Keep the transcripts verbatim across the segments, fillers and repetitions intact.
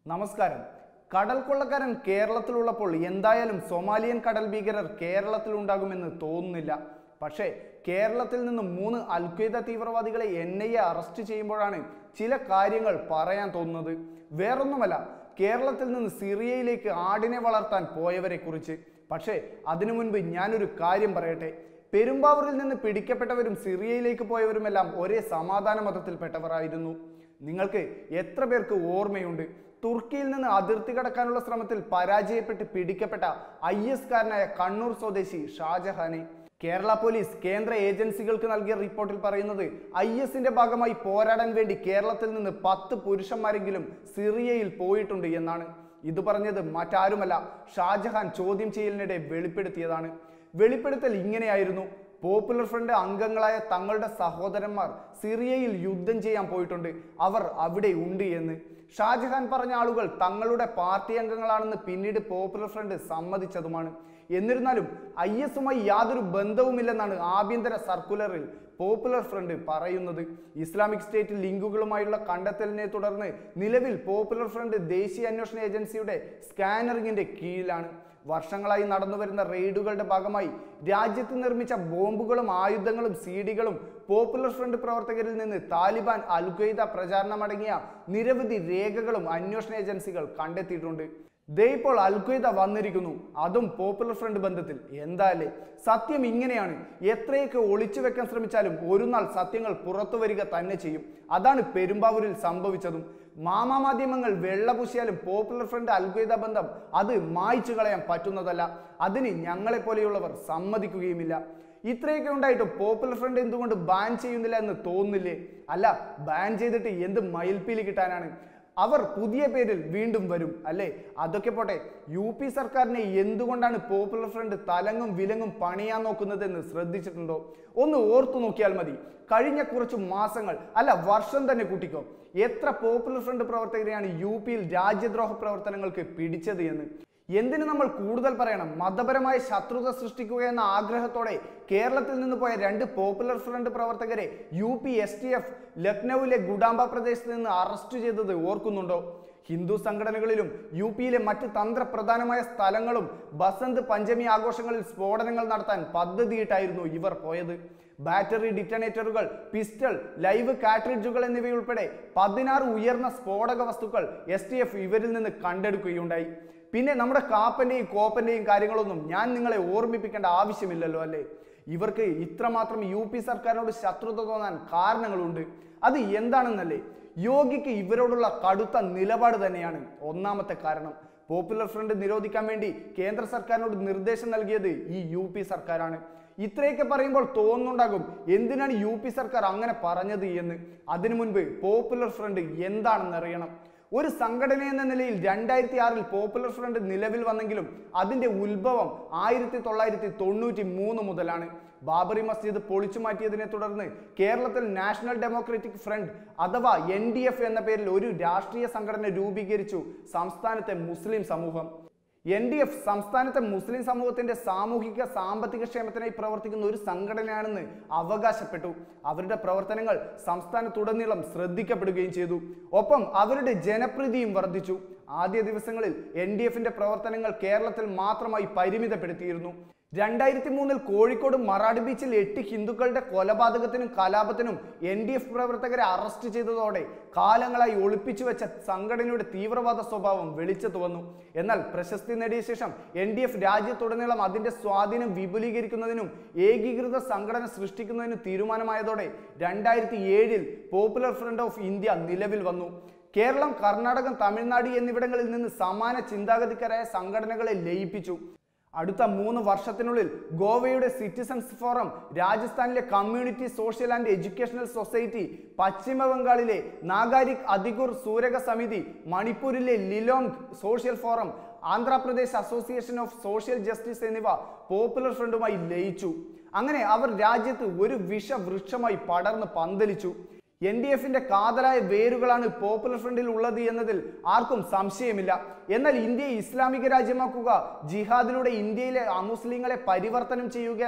നമസ്കാരം. കടൽ കൊള്ളക്കാരൻ കേരളത്തിലുള്ളപ്പോൾ എന്തായാലും സൊമാലിയൻ കടൽ ഭീകരർ കേരളത്തിൽ ഉണ്ടാകുമെന്ന് തോന്നുന്നില്ല. പക്ഷേ കേരളത്തിൽ നിന്ന് മൂന്ന് അൽഖ്വയ്ദ തീവ്രവാദികളെ എൻ ഐ എ അറസ്റ്റ് ചെയ്യുമ്പോഴാണ് ചില കാര്യങ്ങൾ പറയാൻ തോന്നുന്നത്. വേറൊന്നുമല്ല, കേരളത്തിൽ നിന്ന് സിറിയയിലേക്ക് ആടിനെ വളർത്താൻ പോയവരെ കുറിച്ച്. പക്ഷേ അതിനു മുൻപ് ഞാനൊരു കാര്യം പറയട്ടെ. പെരുമ്പാവൂരിൽ നിന്ന് പിടിക്കപ്പെട്ടവരും സിറിയയിലേക്ക് പോയവരുമെല്ലാം ഒരേ സമാധാന മതത്തിൽപ്പെട്ടവരായിരുന്നു. നിങ്ങൾക്ക് എത്ര പേർക്ക് ഓർമ്മയുണ്ട്, തുർക്കിയിൽ നിന്ന് അതിർത്തി കടക്കാനുള്ള ശ്രമത്തിൽ പരാജയപ്പെട്ട് പിടിക്കപ്പെട്ട ഐ എസ് കാരനായ കണ്ണൂർ സ്വദേശി ഷാജഹാനെ? കേരള പോലീസ് കേന്ദ്ര ഏജൻസികൾക്ക് നൽകിയ റിപ്പോർട്ടിൽ പറയുന്നത് ഐ എസിന്റെ ഭാഗമായി പോരാടാൻ വേണ്ടി കേരളത്തിൽ നിന്ന് പത്ത് പുരുഷന്മാരെങ്കിലും സിറിയയിൽ പോയിട്ടുണ്ട് എന്നാണ്. ഇത് പറഞ്ഞത് മറ്റാരുമല്ല, ഷാജഹാൻ ചോദ്യം ചെയ്യലിനിടെ വെളിപ്പെടുത്തിയതാണ്. വെളിപ്പെടുത്തൽ ഇങ്ങനെയായിരുന്നു: പോപ്പുലർ ഫ്രണ്ട് അംഗങ്ങളായ തങ്ങളുടെ സഹോദരന്മാർ സിറിയയിൽ യുദ്ധം ചെയ്യാൻ പോയിട്ടുണ്ട്, അവർ അവിടെ ഉണ്ട് എന്ന്. ഷാജഹാൻ പറഞ്ഞ ആളുകൾ തങ്ങളുടെ പാർട്ടി അംഗങ്ങളാണെന്ന് പിന്നീട് പോപ്പുലർ ഫ്രണ്ട് സമ്മതിച്ചതുമാണ്. എന്നിരുന്നാലും ഐ എസുമായി യാതൊരു ബന്ധവുമില്ലെന്നാണ് ആഭ്യന്തര സർക്കുലറിൽ പോപ്പുലർ ഫ്രണ്ട് പറയുന്നത്. ഇസ്ലാമിക് സ്റ്റേറ്റ് ലിങ്കുകളുമായുള്ള കണ്ടെത്തലിനെ തുടർന്ന് നിലവിൽ പോപ്പുലർ ഫ്രണ്ട് ദേശീയ അന്വേഷണ ഏജൻസിയുടെ സ്കാനറിങ്ങിന്റെ കീഴിലാണ്. വർഷങ്ങളായി നടന്നുവരുന്ന റെയ്ഡുകളുടെ ഭാഗമായി രാജ്യത്ത് നിർമ്മിച്ച ബോംബുകളും ആയുധങ്ങളും സീഡികളും പോപ്പുലർ ഫ്രണ്ട് പ്രവർത്തകരിൽ നിന്ന് താലിബാൻ, അൽഖ്വയ്ദ പ്രചാരണമടങ്ങിയ നിരവധി രേഖകളും അന്വേഷണ ഏജൻസികൾ കണ്ടെത്തിയിട്ടുണ്ട്. ദേ ഇപ്പോൾ അൽഖ്വയ്ദ വന്നിരിക്കുന്നു, അതും പോപ്പുലർ ഫ്രണ്ട് ബന്ധത്തിൽ. എന്തായാലേ സത്യം ഇങ്ങനെയാണ്. എത്രയൊക്കെ ഒളിച്ചു വെക്കാൻ ശ്രമിച്ചാലും ഒരു നാൾ സത്യങ്ങൾ പുറത്തു വരിക തന്നെ ചെയ്യും. അതാണ് പെരുമ്പാവൂരിൽ സംഭവിച്ചതും. മാമാ മാധ്യമങ്ങൾ വെള്ളപൂശിയാലും പോപ്പുലർ ഫ്രണ്ട് അൽഖ്വയ്ദ ബന്ധം അത് മായ്ച്ചു കളയാൻ പറ്റുന്നതല്ല. അതിന് ഞങ്ങളെ പോലെയുള്ളവർ സമ്മതിക്കുകയുമില്ല. ഇത്രയൊക്കെ ഉണ്ടായിട്ടും പോപ്പുലർ ഫ്രണ്ട് എന്തുകൊണ്ട് ബാൻ ചെയ്യുന്നില്ല എന്ന് തോന്നുന്നില്ലേ? അല്ല, ബാൻ ചെയ്തിട്ട് എന്ത് മയിൽപ്പീലി കിട്ടാനാണ്? അവർ പുതിയ പേരിൽ വീണ്ടും വരും അല്ലേ? അതൊക്കെ പോട്ടെ, യു പി സർക്കാരിനെ എന്തുകൊണ്ടാണ് പോപ്പുലർ ഫ്രണ്ട് തലങ്ങും വിലങ്ങും പണിയാൻ നോക്കുന്നതെന്ന് ശ്രദ്ധിച്ചിട്ടുണ്ടോ? ഒന്ന് ഓർത്തു നോക്കിയാൽ മതി. കഴിഞ്ഞ കുറച്ചു മാസങ്ങൾ, അല്ല വർഷം തന്നെ കൂട്ടിക്കോ, എത്ര പോപ്പുലർ ഫ്രണ്ട് പ്രവർത്തകരെയാണ് യു പിയിൽ രാജ്യദ്രോഹ പ്രവർത്തനങ്ങൾക്ക് പിടിച്ചത് എന്ന്. എന്തിനു നമ്മൾ കൂടുതൽ പറയണം? മതപരമായ ശത്രുത സൃഷ്ടിക്കുക എന്ന ആഗ്രഹത്തോടെ കേരളത്തിൽ നിന്ന് പോയ രണ്ട് പോപ്പുലർ ഫ്രണ്ട് പ്രവർത്തകരെ U P S T F ലക്നൌവിലെ ഗുഡാംബ പ്രദേശത്ത് നിന്ന് അറസ്റ്റ് ചെയ്തത് ഓർക്കുന്നുണ്ടോ? ഹിന്ദു സംഘടനകളിലും യു പിയിലെ മറ്റ് തന്ത്രപ്രധാനമായ സ്ഥലങ്ങളും ബസന്ത് പഞ്ചമി ആഘോഷങ്ങളിൽ സ്ഫോടനങ്ങൾ നടത്താൻ പദ്ധതിയിട്ടായിരുന്നു ഇവർ പോയത്. ബാറ്ററി ഡിറ്റണേറ്ററുകൾ, പിസ്റ്റൾ, ലൈവ് കാട്രിഡ്ജുകൾ എന്നിവയുൾപ്പെടെ പതിനാറ് ഉയർന്ന സ്ഫോടക വസ്തുക്കൾ എസ് ടി എഫ് ഇവരിൽ നിന്ന് കണ്ടെടുക്കുകയുണ്ടായി. പിന്നെ നമ്മുടെ കാപ്പന്റെയും കോപ്പന്റെയും കാര്യങ്ങളൊന്നും ഞാൻ നിങ്ങളെ ഓർമ്മിപ്പിക്കേണ്ട ആവശ്യമില്ലല്ലോ അല്ലേ? ഇവർക്ക് ഇത്രമാത്രം യു പി സർക്കാരിനോട് ശത്രുത തോന്നാൻ കാരണങ്ങളുണ്ട്. അത് എന്താണെന്നല്ലേ? യോഗിക്ക് ഇവരോടുള്ള കടുത്ത നിലപാട് തന്നെയാണ് ഒന്നാമത്തെ കാരണം. പോപ്പുലർ ഫ്രണ്ട് നിരോധിക്കാൻ വേണ്ടി കേന്ദ്ര സർക്കാരിനോട് നിർദ്ദേശം നൽകിയത് ഈ യു പി സർക്കാരാണ്. ഇത്രയൊക്കെ പറയുമ്പോൾ തോന്നുന്നുണ്ടാകും എന്തിനാണ് യു പി സർക്കാർ അങ്ങനെ പറഞ്ഞത് എന്ന്. അതിനു മുൻപ് പോപ്പുലർ ഫ്രണ്ട് എന്താണെന്ന് അറിയണം. ഒരു സംഘടന എന്ന നിലയിൽ രണ്ടായിരത്തി ആറിൽ പോപ്പുലർ ഫ്രണ്ട് നിലവിൽ വന്നെങ്കിലും അതിന്റെ ഉത്ഭവം ആയിരത്തി തൊള്ളായിരത്തി തൊണ്ണൂറ്റി മൂന്ന് മുതലാണ്. ബാബറി മസ്ജിദ് പൊളിച്ചു മാറ്റിയതിനെ തുടർന്ന് കേരളത്തിൽ നാഷണൽ ഡെമോക്രാറ്റിക് ഫ്രണ്ട് അഥവാ എൻ ഡി എഫ് എന്ന പേരിൽ ഒരു രാഷ്ട്രീയ സംഘടന രൂപീകരിച്ചു സംസ്ഥാനത്തെ മുസ്ലിം സമൂഹം. എൻ ഡി എഫ് സംസ്ഥാനത്തെ മുസ്ലിം സമൂഹത്തിന്റെ സാമൂഹിക സാമ്പത്തിക ക്ഷേമത്തിനായി പ്രവർത്തിക്കുന്ന ഒരു സംഘടനയാണെന്ന് അവകാശപ്പെട്ടു. അവരുടെ പ്രവർത്തനങ്ങൾ സംസ്ഥാനത്തുടനീളം ശ്രദ്ധിക്കപ്പെടുകയും ചെയ്തു. ഒപ്പം അവരുടെ ജനപ്രീതിയും വർദ്ധിച്ചു. ആദ്യ ദിവസങ്ങളിൽ എൻ ഡി എഫിന്റെ പ്രവർത്തനങ്ങൾ കേരളത്തിൽ മാത്രമായി പരിമിതപ്പെടുത്തിയിരുന്നു. രണ്ടായിരത്തി മൂന്നിൽ കോഴിക്കോട് മറാഠി ബീച്ചിൽ എട്ട് ഹിന്ദുക്കളുടെ കൊലപാതകത്തിനും കലാപത്തിനും എൻ ഡി എഫ് പ്രവർത്തകരെ അറസ്റ്റ് ചെയ്തതോടെ കാലങ്ങളായി ഒളിപ്പിച്ചു വെച്ച സംഘടനയുടെ തീവ്രവാദ സ്വഭാവം വെളിച്ചത്ത് വന്നു. എന്നാൽ പ്രശസ്തി നേടിയ ശേഷം എൻ ഡി എഫ് രാജ്യത്തുടനീളം അതിന്റെ സ്വാധീനം വിപുലീകരിക്കുന്നതിനും ഏകീകൃത സംഘടന സൃഷ്ടിക്കുന്നതിനും തീരുമാനമായതോടെ രണ്ടായിരത്തി ഏഴിൽ പോപ്പുലർ ഫ്രണ്ട് ഓഫ് ഇന്ത്യ നിലവിൽ വന്നു. കേരളം, കർണാടകം, തമിഴ്നാട് എന്നിവിടങ്ങളിൽ നിന്ന് സമാന ചിന്താഗതിക്കാരായ സംഘടനകളെ ലയിപ്പിച്ചു. അടുത്ത മൂന്ന് വർഷത്തിനുള്ളിൽ ഗോവയുടെ സിറ്റിസൺസ് ഫോറം, രാജസ്ഥാനിലെ Community Social and Educational Society, പശ്ചിമ ബംഗാളിലെ നാഗാരിക് അധികൂർ സൂരക സമിതി, മണിപ്പൂരിലെ Lilong Social Forum, Andhra Pradesh Association of Social Justice എന്നിവ പോപ്പുലർ ഫ്രണ്ടുമായി ലയിച്ചു. അങ്ങനെ അവർ രാജ്യത്ത് ഒരു വിഷവൃക്ഷമായി പടർന്ന് പന്തലിച്ചു. എൻ ഡി എഫിന്റെ കാതലായ വേരുകളാണ് പോപ്പുലർ ഫ്രണ്ടിൽ ഉള്ളത് എന്നതിൽ ആർക്കും സംശയമില്ല. എന്നാൽ ഇന്ത്യയെ ഇസ്ലാമിക രാജ്യമാക്കുക, ജിഹാദിലൂടെ ഇന്ത്യയിലെ അമുസ്ലിങ്ങളെ പരിവർത്തനം ചെയ്യുക എന്ന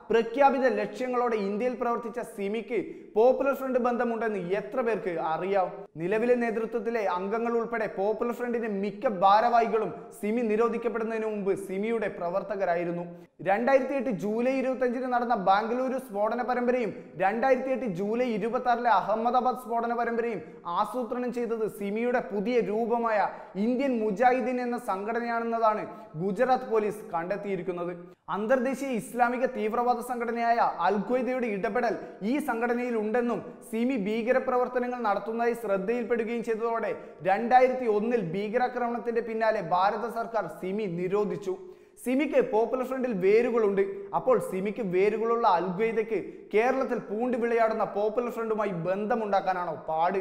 പ്രഖ്യാപിത ലക്ഷ്യങ്ങളോടെ ഇന്ത്യയിൽ പ്രവർത്തിച്ച സിമിക്ക് പോപ്പുലർ ഫ്രണ്ട് ബന്ധമുണ്ടെന്ന് എത്ര പേർക്ക് അറിയാം? നിലവിലെ നേതൃത്വത്തിലെ അംഗങ്ങൾ ഉൾപ്പെടെ പോപ്പുലർ ഫ്രണ്ടിന്റെ മിക്ക ഭാരവാഹികളും സിമി നിരോധിക്കപ്പെടുന്നതിന് മുമ്പ് സിമിയുടെ പ്രവർത്തകരായിരുന്നു. രണ്ടായിരത്തി എട്ട് ജൂലൈ ഇരുപത്തി അഞ്ചിന് നടന്ന ബാംഗ്ലൂരു സ്ഫോടന പരമ്പരയും രണ്ടായിരത്തി എട്ട് ജൂലൈ ഇരുപത്തി ആറിലെ അഹമ്മദാബാദ് സ്ഫോടന പരമ്പരയും ആസൂത്രണം ചെയ്തത് സിമിയുടെ പുതിയ രൂപമായ ഇന്ത്യൻ മുജാഹിദീൻ എന്ന സംഘടനയാണെന്നതാണ് ഗുജറാത്ത് പോലീസ് കണ്ടെത്തിയിരിക്കുന്നത്. അന്തർദേശീയ ഇസ്ലാമിക തീവ്രവാദ സംഘടനയായ അൽ ഖ്വയ്ദയുടെ ഇടപെടൽ ഈ സംഘടനയിൽ ഉണ്ടെന്നും സിമി ഭീകരപ്രവർത്തനങ്ങൾ നടത്തുന്നതായി ശ്രദ്ധയിൽപ്പെടുകയും ചെയ്തതോടെ രണ്ടായിരത്തി ഒന്നിൽ ഭീകരാക്രമണത്തിന്റെ പിന്നാലെ ഭാരത സർക്കാർ സിമി നിരോധിച്ചു. സിമിക്ക് പോപ്പുലർ ഫ്രണ്ടിൽ വേരുകളുണ്ട്. അപ്പോൾ സിമിക്ക് വേരുകളുള്ള അൽ ഖ്വയ്ദയ്ക്ക് കേരളത്തിൽ പൂണ്ടി വിളയാടുന്ന പോപ്പുലർ ഫ്രണ്ടുമായി ബന്ധമുണ്ടാക്കാനാണോ പാട്?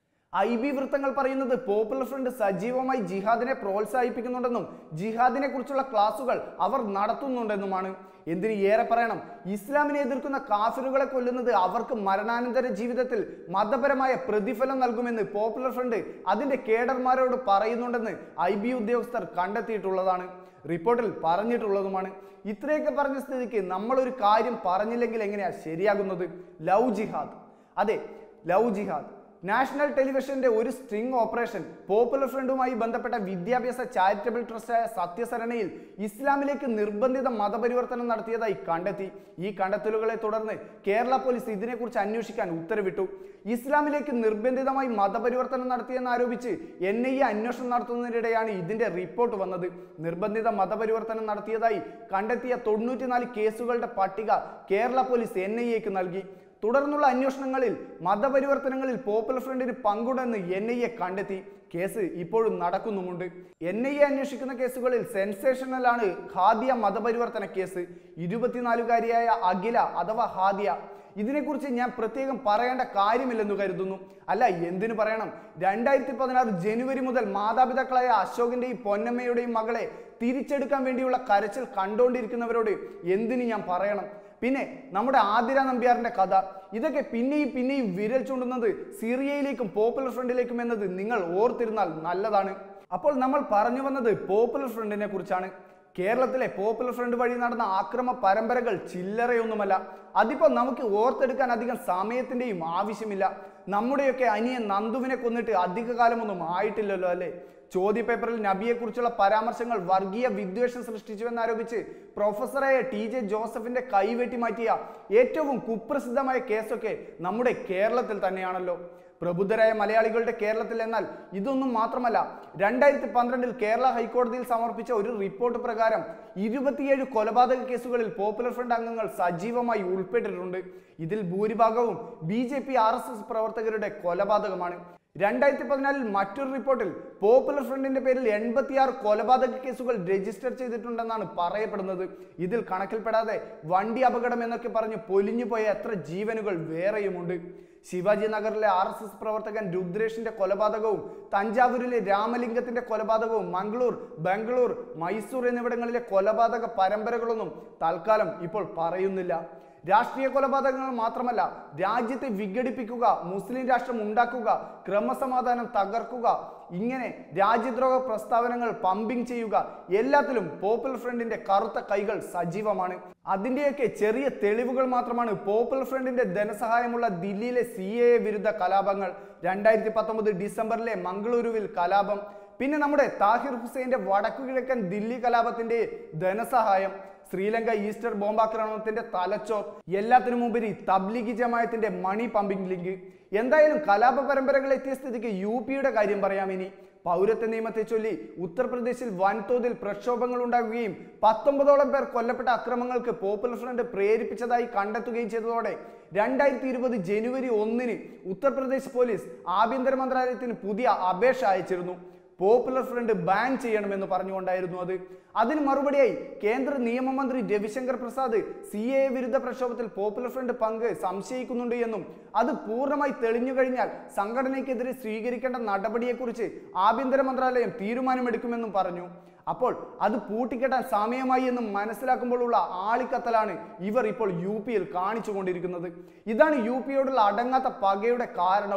ഐ ബി വൃത്തങ്ങൾ പറയുന്നത് പോപ്പുലർ ഫ്രണ്ട് സജീവമായി ജിഹാദിനെ പ്രോത്സാഹിപ്പിക്കുന്നുണ്ടെന്നും ജിഹാദിനെ കുറിച്ചുള്ള ക്ലാസുകൾ അവർ നടത്തുന്നുണ്ടെന്നുമാണ്. എന്തിന് ഏറെ പറയണം, ഇസ്ലാമിനെ എതിർക്കുന്ന കാഫിറുകളെ കൊല്ലുന്നത് അവർക്ക് മരണാനന്തര ജീവിതത്തിൽ മതപരമായ പ്രതിഫലം നൽകുമെന്ന് പോപ്പുലർ ഫ്രണ്ട് അതിന്റെ കേഡർമാരോട് പറയുന്നുണ്ടെന്ന് ഐ ബി ഉദ്യോഗസ്ഥർ കണ്ടെത്തിയിട്ടുള്ളതാണ്, റിപ്പോർട്ടിൽ പറഞ്ഞിട്ടുള്ളതുമാണ്. ഇത്രയൊക്കെ പറഞ്ഞ സ്ഥിതിക്ക് നമ്മൾ ഒരു കാര്യം പറഞ്ഞില്ലെങ്കിൽ എങ്ങനെയാ ശരിയാകുന്നത്? ലവ് ജിഹാദ്. അതെ, ലവ് ജിഹാദ്. നാഷണൽ ടെലിവിഷന്റെ ഒരു സ്ട്രിംഗ് ഓപ്പറേഷൻ പോപ്പുലർ ഫ്രണ്ടുമായി ബന്ധപ്പെട്ട വിദ്യാഭ്യാസ ചാരിറ്റബിൾ ട്രസ്റ്റായ സത്യസരണയിൽ ഇസ്ലാമിലേക്ക് നിർബന്ധിത മതപരിവർത്തനം നടത്തിയതായി കണ്ടെത്തി. ഈ കണ്ടെത്തലുകളെ തുടർന്ന് കേരള പോലീസ് ഇതിനെക്കുറിച്ച് അന്വേഷിക്കാൻ ഉത്തരവിട്ടു. ഇസ്ലാമിലേക്ക് നിർബന്ധിതമായി മതപരിവർത്തനം നടത്തിയെന്നാരോപിച്ച് എൻ ഐ എ അന്വേഷണം നടത്തുന്നതിനിടെയാണ് ഇതിന്റെ റിപ്പോർട്ട് വന്നത്. നിർബന്ധിത മതപരിവർത്തനം നടത്തിയതായി കണ്ടെത്തിയ തൊണ്ണൂറ്റിനാല് കേസുകളുടെ പട്ടിക കേരള പോലീസ് എൻ ഐ എക്ക് നൽകി. തുടർന്നുള്ള അന്വേഷണങ്ങളിൽ മതപരിവർത്തനങ്ങളിൽ പോപ്പുലർ ഫ്രണ്ടിന് പങ്കുണ്ടെന്ന് എൻ ഐ എ കണ്ടെത്തി. കേസ് ഇപ്പോഴും നടക്കുന്നുമുണ്ട്. എൻ ഐ എ അന്വേഷിക്കുന്ന കേസുകളിൽ സെൻസേഷണലാണ് ഹാദിയ മതപരിവർത്തന കേസ്. ഇരുപത്തിനാലുകാരിയായ അഖില അഥവാ ഹാദിയ. ഇതിനെക്കുറിച്ച് ഞാൻ പ്രത്യേകം പറയേണ്ട കാര്യമില്ലെന്ന് കരുതുന്നു. അല്ല, എന്തിനു പറയണം? രണ്ടായിരത്തി പതിനാറ് ജനുവരി മുതൽ മാതാപിതാക്കളായ അശോകിന്റെയും പൊന്നമ്മയുടെയും മകളെ തിരിച്ചെടുക്കാൻ വേണ്ടിയുള്ള കരച്ചിൽ കണ്ടുകൊണ്ടിരിക്കുന്നവരോട് എന്തിനു ഞാൻ പറയണം? പിന്നെ നമ്മുടെ ആതിര നമ്പ്യാറിന്റെ കഥ. ഇതൊക്കെ പിന്നെയും പിന്നെയും വിരൽ ചൂണ്ടുന്നത് സിറിയയിലേക്കും പോപ്പുലർ ഫ്രണ്ടിലേക്കും എന്നത് നിങ്ങൾ ഓർത്തിരുന്നാൽ നല്ലതാണ്. അപ്പോൾ നമ്മൾ പറഞ്ഞു വന്നത് പോപ്പുലർ ഫ്രണ്ടിനെ കുറിച്ചാണ്. കേരളത്തിലെ പോപ്പുലർ ഫ്രണ്ട് വഴി നടന്ന ആക്രമ പരമ്പരകൾ ചില്ലറയൊന്നുമല്ല. അതിപ്പോൾ നമുക്ക് ഓർത്തെടുക്കാൻ അധികം സമയത്തിന്റെയും ആവശ്യമില്ല. നമ്മുടെയൊക്കെ അനിയൻ നന്ദുവിനെ കൊന്നിട്ട് അധിക കാലമൊന്നും ആയിട്ടില്ലല്ലോ അല്ലേ? ചോദ്യപേപ്പറിൽ നബിയെ കുറിച്ചുള്ള പരാമർശങ്ങൾ വർഗീയ വിദ്വേഷം സൃഷ്ടിച്ചുവെന്നാരോപിച്ച് പ്രൊഫസറായ ടി ജെ ജോസഫിന്റെ കൈവെട്ടി മാറ്റിയ ഏറ്റവും കുപ്രസിദ്ധമായ കേസൊക്കെ നമ്മുടെ കേരളത്തിൽ തന്നെയാണല്ലോ. പ്രബുദ്ധരായ മലയാളികളുടെ കേരളത്തിൽ. എന്നാൽ ഇതൊന്നും മാത്രമല്ല, രണ്ടായിരത്തി പന്ത്രണ്ടിൽ കേരള ഹൈക്കോടതിയിൽ സമർപ്പിച്ച ഒരു റിപ്പോർട്ട് പ്രകാരം ഇരുപത്തിയേഴ് കൊലപാതക കേസുകളിൽ പോപ്പുലർ ഫ്രണ്ട് അംഗങ്ങൾ സജീവമായി ഉൾപ്പെട്ടിട്ടുണ്ട്. ഇതിൽ ഭൂരിഭാഗവും B J P R S S പ്രവർത്തകരുടെ കൊലപാതകമാണ്. രണ്ടായിരത്തി പതിനാലിൽ മറ്റൊരു റിപ്പോർട്ടിൽ പോപ്പുലർ ഫ്രണ്ടിന്റെ പേരിൽ എൺപത്തിയാറ് കൊലപാതക കേസുകൾ രജിസ്റ്റർ ചെയ്തിട്ടുണ്ടെന്നാണ് പറയപ്പെടുന്നത്. ഇതിൽ കണക്കിൽപ്പെടാതെ വണ്ടി അപകടം എന്നൊക്കെ പറഞ്ഞ് പൊലിഞ്ഞുപോയ എത്ര ജീവനുകൾ വേറെയുമുണ്ട്. ശിവാജി നഗറിലെ ആർ എസ് എസ് പ്രവർത്തകൻ രുദ്രേഷിന്റെ കൊലപാതകവും തഞ്ചാവൂരിലെ രാമലിംഗത്തിന്റെ കൊലപാതകവും മംഗളൂർ, ബംഗളൂർ, മൈസൂർ എന്നിവിടങ്ങളിലെ കൊലപാതക പരമ്പരകളൊന്നും തൽക്കാലം ഇപ്പോൾ പറയുന്നില്ല. രാഷ്ട്രീയ കൊലപാതകങ്ങൾ മാത്രമല്ല, രാജ്യത്തെ വിഘടിപ്പിക്കുക, മുസ്ലിം രാഷ്ട്രം ഉണ്ടാക്കുക, ക്രമസമാധാനം തകർക്കുക, ഇങ്ങനെ രാജ്യദ്രോഹ പ്രസ്താവനകൾ പമ്പിങ് ചെയ്യുക, എല്ലാത്തിലും പോപ്പുലർ ഫ്രണ്ടിന്റെ കറുത്ത കൈകൾ സജീവമാണ്. അതിന്റെയൊക്കെ ചെറിയ തെളിവുകൾ മാത്രമാണ് പോപ്പുലർ ഫ്രണ്ടിന്റെ ധനസഹായമുള്ള ദില്ലിയിലെ സി എ എ വിരുദ്ധ കലാപങ്ങൾ, രണ്ടായിരത്തി പത്തൊമ്പത് ഡിസംബറിലെ മംഗളൂരുവിൽ കലാപം, പിന്നെ നമ്മുടെ താഹിർ ഹുസൈന്റെ വടക്കുകിഴക്കൻ ദില്ലി കലാപത്തിന്റെ ധനസഹായം, ശ്രീലങ്ക ഈസ്റ്റർ ബോംബാക്രമണത്തിന്റെ തലച്ചോർ, എല്ലാത്തിനും ഉപരി തബ്ലീഗി ജമായത്തിന്റെ മണി പമ്പിംഗ് ലിങ്ക്. എന്തായാലും കലാപ പരമ്പരകൾ എത്തിയ സ്ഥിതിക്ക് യു പിയുടെ കാര്യം പറയാം. ഇനി പൗരത്വ നിയമത്തെ ചൊല്ലി ഉത്തർപ്രദേശിൽ വൻതോതിൽ പ്രക്ഷോഭങ്ങൾ ഉണ്ടാകുകയും പത്തൊമ്പതോളം പേർ കൊല്ലപ്പെട്ട അക്രമങ്ങൾക്ക് പോപ്പുലർ ഫ്രണ്ട് പ്രേരിപ്പിച്ചതായി കണ്ടെത്തുകയും ചെയ്തതോടെ രണ്ടായിരത്തി ഇരുപത് ജനുവരി ഒന്നിന് ഉത്തർപ്രദേശ് പോലീസ് ആഭ്യന്തര മന്ത്രാലയത്തിന് പുതിയ അപേക്ഷ അയച്ചിരുന്നു. പോപ്പുലർ ഫ്രണ്ട് ബാൻ ചെയ്യണമെന്ന് പറഞ്ഞുകൊണ്ടായിരുന്നു അത്. അതിന് മറുപടിയായി കേന്ദ്ര നിയമമന്ത്രി രവിശങ്കർ പ്രസാദ് സി എ വിരുദ്ധ പ്രക്ഷോഭത്തിൽ പോപ്പുലർ ഫ്രണ്ട് പങ്ക് സംശയിക്കുന്നുണ്ട് എന്നും അത് പൂർണ്ണമായി തെളിഞ്ഞു കഴിഞ്ഞാൽ സംഘടനയ്ക്കെതിരെ സ്വീകരിക്കേണ്ട നടപടിയെക്കുറിച്ച് ആഭ്യന്തര മന്ത്രാലയം തീരുമാനമെടുക്കുമെന്നും പറഞ്ഞു. അപ്പോൾ അത് പൂട്ടിക്കെട്ടാൻ സമയമായി എന്നും മനസ്സിലാക്കുമ്പോഴുള്ള ആളിക്കത്തലാണ് ഇവർ ഇപ്പോൾ യു പിയിൽ കാണിച്ചു കൊണ്ടിരിക്കുന്നത്. ഇതാണ് യു പിയോടുള്ള അടങ്ങാത്ത പകയുടെ കാരണവും.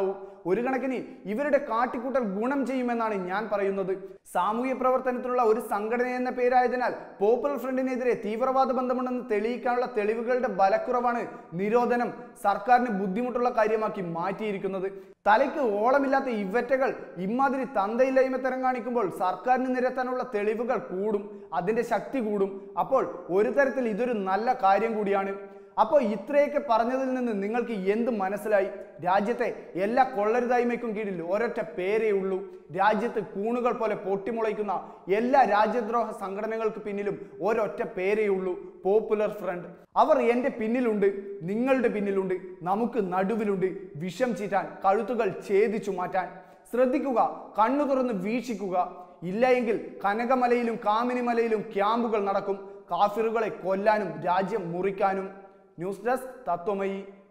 ഒരു കണക്കിന് ഇവരുടെ കാട്ടിക്കൂട്ടൽ ഗുണം ചെയ്യുമെന്നാണ് ഞാൻ പറയുന്നത്. സാമൂഹ്യ പ്രവർത്തനത്തിനുള്ള ഒരു സംഘടന എന്ന പേരായതിനാൽ പോപ്പുലർ ഫ്രണ്ടിനെതിരെ തീവ്രവാദ ബന്ധമുണ്ടെന്ന് തെളിയിക്കാനുള്ള തെളിവുകളുടെ ബലക്കുറവാണ് നിരോധനം സർക്കാരിന് ബുദ്ധിമുട്ടുള്ള കാര്യമാക്കി മാറ്റിയിരിക്കുന്നത്. തലയ്ക്ക് ഓളമില്ലാത്ത ഇവറ്റകൾ ഇമാതിരി തന്തയില്ലായ്മ തരം കാണിക്കുമ്പോൾ സർക്കാരിന് നിരത്താനുള്ള തെളിവുകൾ കൂടും, അതിന്റെ ശക്തി കൂടും. അപ്പോൾ ഒരു തരത്തിൽ ഇതൊരു നല്ല കാര്യം കൂടിയാണ്. അപ്പോൾ ഇത്രയൊക്കെ പറഞ്ഞതിൽ നിന്ന് നിങ്ങൾക്ക് എന്ത് മനസ്സിലായി? രാജ്യത്തെ എല്ലാ കൊള്ളരുതായ്മയ്ക്കും കീഴിൽ ഒരൊറ്റ പേരേ ഉള്ളൂ. രാജ്യത്ത് കൂണുകൾ പോലെ പൊട്ടിമുളയ്ക്കുന്ന എല്ലാ രാജ്യദ്രോഹ സംഘടനകൾക്ക് പിന്നിലും ഒരൊറ്റ പേരേ ഉള്ളൂ, പോപ്പുലർ ഫ്രണ്ട്. അവർ എൻ്റെ പിന്നിലുണ്ട്, നിങ്ങളുടെ പിന്നിലുണ്ട്, നമുക്ക് നടുവിലുണ്ട്. വിഷം ചീറ്റാൻ, കഴുത്തുകൾ ഛേദിച്ചു മാറ്റാൻ. ശ്രദ്ധിക്കുക, കണ്ണു തുറന്ന് വീക്ഷിക്കുക. ഇല്ല എങ്കിൽ കനകമലയിലും കാമിനിമലയിലും ക്യാമ്പുകൾ നടക്കും, കാഫിറുകളെ കൊല്ലാനും രാജ്യം മുറിക്കാനും. News desk Tatwamayi.